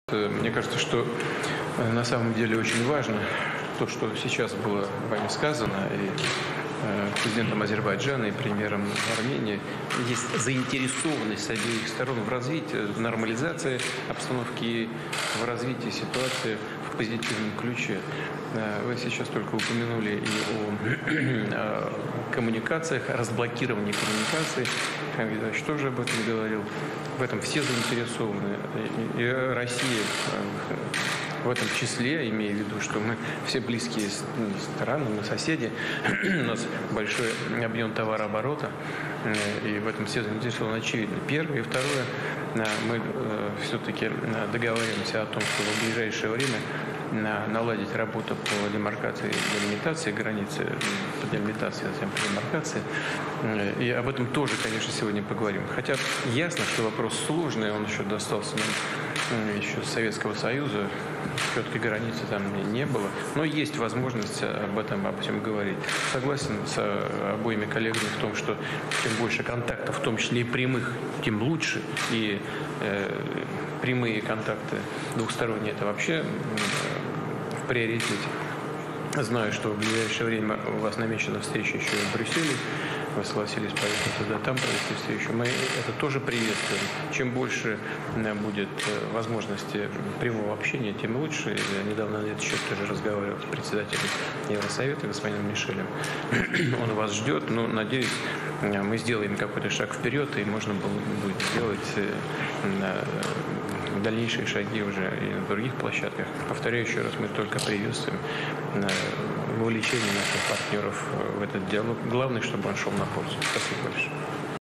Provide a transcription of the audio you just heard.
Мне кажется, что на самом деле очень важно то, что сейчас было вами сказано, и президентом Азербайджана, и премьером Армении. Есть заинтересованность с обеих сторон в развитии, в нормализации обстановки и в развитии ситуации в позитивном ключе. Вы сейчас только упомянули и о коммуникациях, о разблокировании коммуникаций. Хамид Ильич тоже об этом говорил. В этом все заинтересованы. И Россия в этом числе, имея в виду, что мы все близкие страны, мы соседи, у нас большой объем товарооборота, и в этом все заинтересованы, очевидно. Первое. И второе, мы все-таки договариваемся о том, что в ближайшее время наладить работу по демаркации и делимитации границы, по делимитации, а затем по демаркации. И об этом тоже, конечно, сегодня поговорим. Хотя ясно, что вопрос сложный, он еще достался нам еще с Советского Союза, четкой границы там не было, но есть возможность обо всем говорить. Согласен с обоими коллегами в том, что чем больше контактов, в том числе и прямых, тем лучше, и прямые контакты двухсторонние – это вообще в приоритете. Знаю, что в ближайшее время у вас намечена встреча еще и в Брюсселе. Вы согласились поехать туда, там провести встречу. Мы это тоже приветствуем. Чем больше будет возможности прямого общения, тем лучше. Я недавно на этот счет тоже разговаривал с председателем Евросовета, господином Мишелем. Он вас ждет, но, надеюсь, мы сделаем какой-то шаг вперед, и можно будет сделать дальнейшие шаги уже и на других площадках. Повторяю еще раз, мы только приветствуем вовлечение наших партнеров в этот диалог. Главное, чтобы он шел на пользу. Спасибо большое.